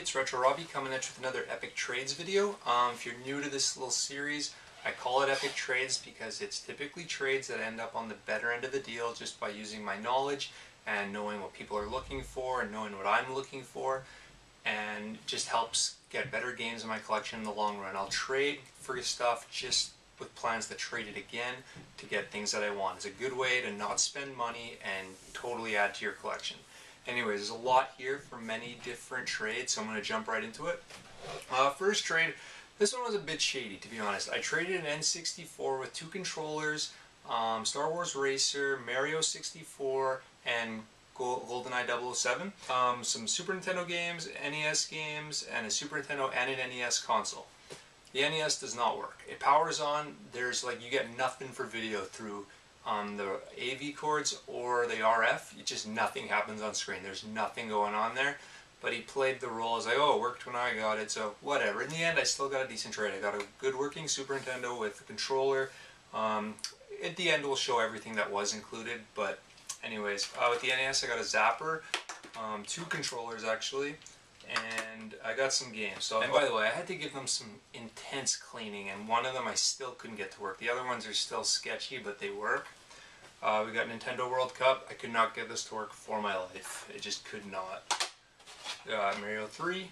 it's Retro Robbie coming at you with another Epic Trades video. If you're new to this little series, I call it Epic Trades because it's typically trades that end up on the better end of the deal just by using my knowledge and knowing what people are looking for and knowing what I'm looking for, and just helps get better games in my collection in the long run. I'll trade for stuff just with plans to trade it again to get things that I want. It's a good way to not spend money and totally add to your collection. Anyways, there's a lot here for many different trades, so I'm going to jump right into it. First trade, this one was a bit shady, to be honest. I traded an N64 with two controllers, Star Wars Racer, Mario 64, and GoldenEye 007. Some Super Nintendo games, NES games, and a Super Nintendo and an NES console. The NES does not work. It powers on, you get nothing for video through the AV cords or the RF. Just nothing happens on screen. There's nothing going on there. But he played the role as like, oh, it worked when I got it, so whatever. In the end, I still got a decent trade. I got a good working Super Nintendo with a controller. At the end, we'll show everything that was included. But anyways, with the NES, I got a Zapper, two controllers actually, and I got some games. So, and by the way, I had to give them some intense cleaning, and one of them I still couldn't get to work. The other ones are still sketchy, but they work. We got Nintendo World Cup. I could not get this to work for my life. It just could not. Got Mario 3.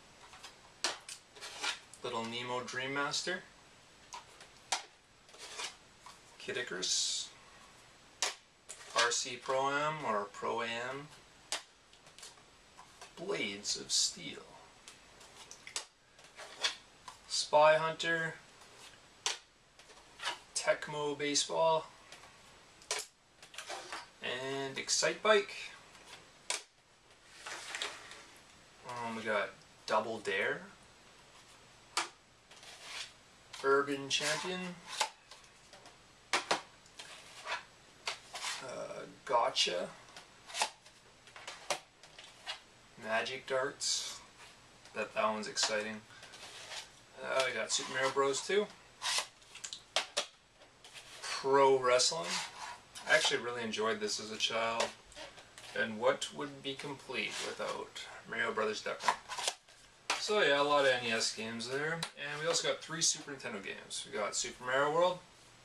Little Nemo Dream Master. Kid Icarus. RC Pro-Am or Pro-Am. Blades of Steel. Spy Hunter. Tecmo Baseball. And Excitebike. We got Double Dare. Urban Champion. Gotcha. Magic Darts. That one's exciting. We got Super Mario Bros. 2. Pro Wrestling. I actually really enjoyed this as a child. And what would be complete without Mario Brothers Duck? So yeah, a lot of NES games there. And we also got 3 Super Nintendo games. We got Super Mario World,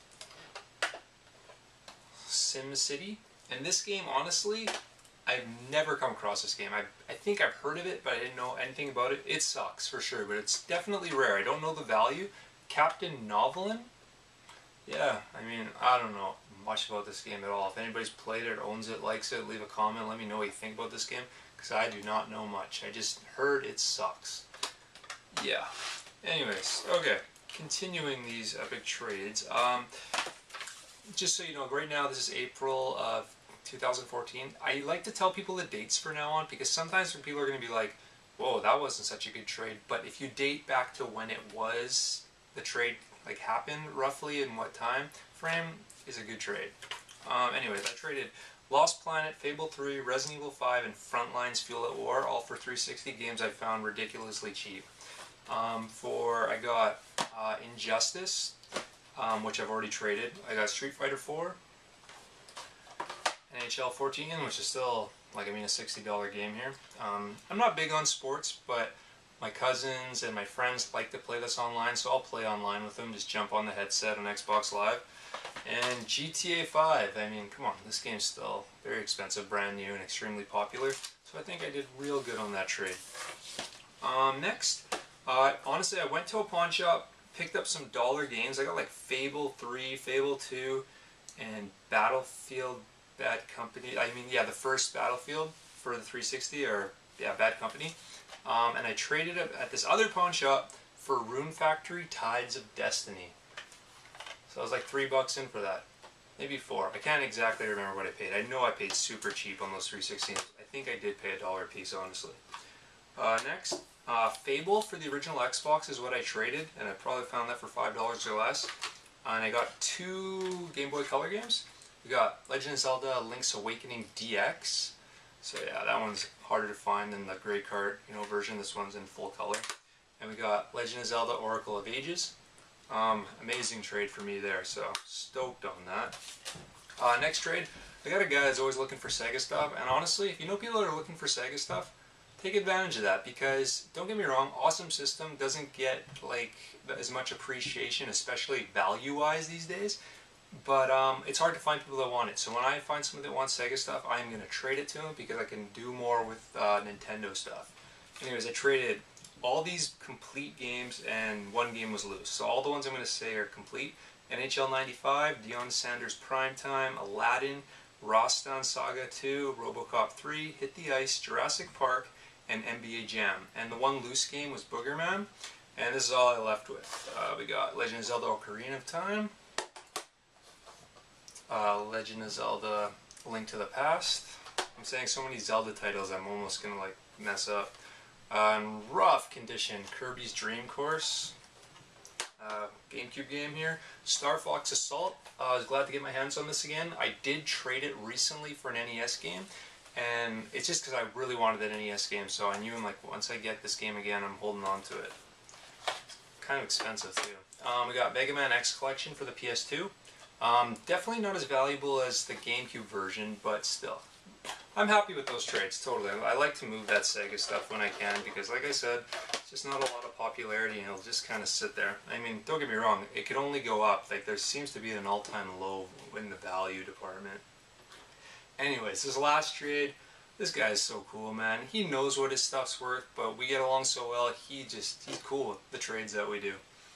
SimCity, and this game, honestly, I've never come across this game. I think I've heard of it, but I didn't know anything about it. It sucks, for sure, but it's definitely rare. I don't know the value. Captain Novolin? Yeah, I mean, I don't know much about this game at all. If anybody's played it, owns it, likes it, leave a comment, let me know what you think about this game, because I do not know much. I just heard it sucks. Yeah. Anyways, okay. Continuing these epic trades. Just so you know, right now this is April of 2014. I like to tell people the dates from now on, because sometimes when people are going to be like, whoa, that wasn't such a good trade. But if you date back to when it was, the trade happened roughly in what time frame, is a good trade. Anyways, I traded Lost Planet, Fable 3, Resident Evil 5, and Frontlines Fuel at War, all for 360 games I found ridiculously cheap. I got Injustice, which I've already traded. I got Street Fighter 4, NHL 14, which is still, a $60 game here. I'm not big on sports, but my cousins and my friends like to play this online, so I'll play online with them, just jump on the headset on Xbox Live. And GTA 5, I mean, come on, this game's still very expensive, brand new, and extremely popular, so I think I did real good on that trade. Next, honestly, I went to a pawn shop, picked up some dollar games. I got Fable 3, Fable 2, and Battlefield Bad Company. The first Battlefield for the 360, Bad Company. And I traded it at this other pawn shop for Rune Factory Tides of Destiny. So I was like $3 in for that. Maybe 4. I can't exactly remember what I paid. I know I paid super cheap on those 316s. I think I did pay $1 a piece, honestly. Next, Fable for the original Xbox is what I traded, and I probably found that for $5 or less. And I got 2 Game Boy Color games. We got Legend of Zelda Link's Awakening DX. So yeah, that one's harder to find than the gray card version. This one's in full color. And we got Legend of Zelda Oracle of Ages. Amazing trade for me there, so stoked on that. Next trade, I got a guy that's always looking for Sega stuff, and honestly, if you know people that are looking for Sega stuff, take advantage of that, because don't get me wrong, Awesome System doesn't get like as much appreciation, especially value-wise these days. But it's hard to find people that want it. So when I find someone that wants Sega stuff, I'm going to trade it to them because I can do more with Nintendo stuff. Anyways, I traded all these complete games and one game was loose. So all the ones I'm going to say are complete. NHL 95, Deion Sanders Primetime, Aladdin, Rostan Saga 2, Robocop 3, Hit the Ice, Jurassic Park, and NBA Jam. And the one loose game was Boogerman. And this is all I left with. We got Legend of Zelda Ocarina of Time, Legend of Zelda Link to the Past. I'm saying so many Zelda titles I'm almost gonna like mess up. In rough condition, Kirby's Dream Course. GameCube game here. Star Fox Assault. I was glad to get my hands on this again. I did trade it recently for an NES game, and it's just because I really wanted that NES game, so I knew like once I get this game again, I'm holding on to it. Kind of expensive too. We got Mega Man X Collection for the PS2. Definitely not as valuable as the GameCube version, but still. I'm happy with those trades, totally. I like to move that Sega stuff when I can because, like I said, it's just not a lot of popularity and it'll just kind of sit there. I mean, don't get me wrong, it could only go up. Like, there seems to be an all-time low in the value department. Anyways, this last trade, this guy is so cool, man. He knows what his stuff's worth, but we get along so well, he's cool with the trades that we do.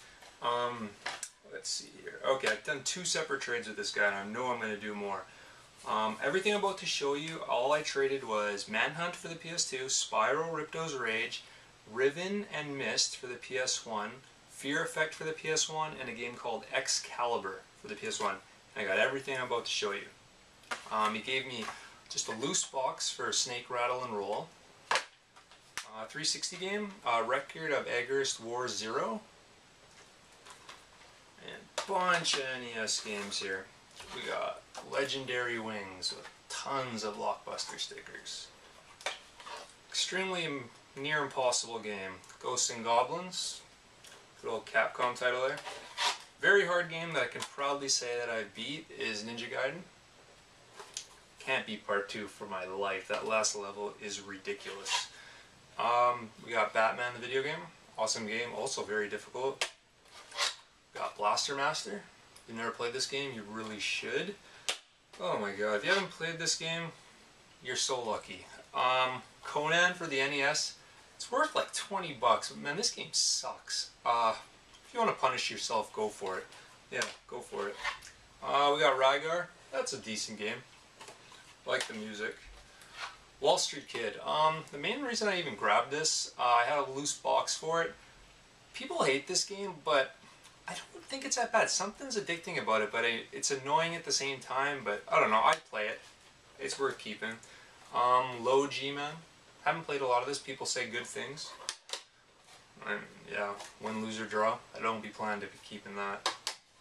Let's see here. Okay, I've done 2 separate trades with this guy, and I know I'm going to do more. Everything I'm about to show you, all I traded was Manhunt for the PS2, Spyro Ripto's Rage, Riven and Mist for the PS1, Fear Effect for the PS1, and a game called Excalibur for the PS1. And I got everything I'm about to show you. He gave me just a loose box for Snake Rattle and Roll, 360 game, Record of Agarest War 0, and a bunch of NES games here. We got Legendary Wings with tons of Blockbuster stickers. Extremely near impossible game. Ghosts and Goblins. Good old Capcom title there. Very hard game that I can proudly say that I beat is Ninja Gaiden. Can't beat part 2 for my life. That last level is ridiculous. We got Batman the video game. Awesome game. Also very difficult. Got Blaster Master. If you've never played this game, you really should. Oh my god, if you haven't played this game, you're so lucky. Conan for the NES, it's worth like 20 bucks. Man, this game sucks. If you want to punish yourself, go for it. Yeah, go for it. We got Rygar. That's a decent game. Like the music. Wall Street Kid. The main reason I even grabbed this, I had a loose box for it. People hate this game, but I don't think it's that bad. Something's addicting about it, but it's annoying at the same time, but I don't know, I'd play it. It's worth keeping. Low G-Man. Haven't played a lot of this. People say good things. And yeah, win, lose, or draw. I don't be planning to be keeping that.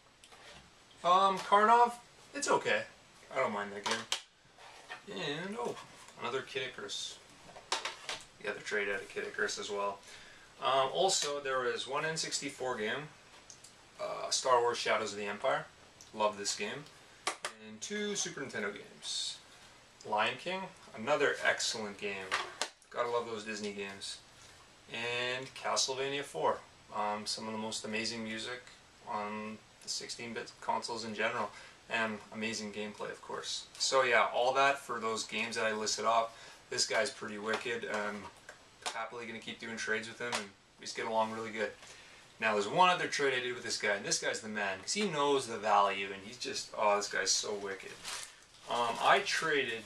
Karnov. It's okay. I don't mind that game. And, oh, another Kid Icarus. The other trade out of Kid Icarus as well. Also, there was one N64 game. Star Wars Shadows of the Empire. Love this game. And 2 Super Nintendo games. Lion King. Another excellent game. Gotta love those Disney games. And Castlevania 4. Some of the most amazing music on the 16-bit consoles in general. And amazing gameplay, of course. So yeah, all that for those games that I listed off. This guy's pretty wicked. I'm happily going to keep doing trades with him, and we just get along really good. Now, there's one other trade I did with this guy, and this guy's the man, because he knows the value, and he's just, oh, this guy's so wicked. I traded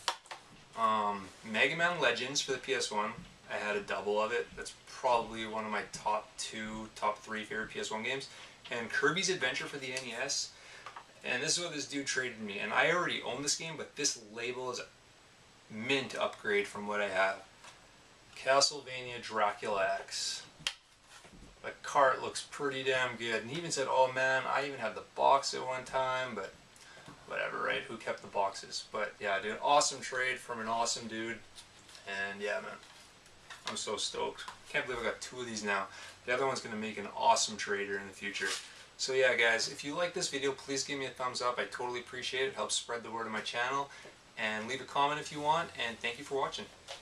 Mega Man Legends for the PS1. I had a double of it. That's probably one of my top 3 favorite PS1 games. And Kirby's Adventure for the NES. And this is what this dude traded me. And I already own this game, but this label is a mint upgrade from what I have. Castlevania Dracula X. The cart looks pretty damn good. And he even said, oh man, I even had the box at one time, but whatever, right? Who kept the boxes? But yeah, dude, awesome trade from an awesome dude. And yeah, man, I'm so stoked. Can't believe I got 2 of these now. The other one's going to make an awesome trader in the future. So yeah, guys, if you like this video, please give me a thumbs up. I totally appreciate it. It helps spread the word of my channel. And leave a comment if you want. And thank you for watching.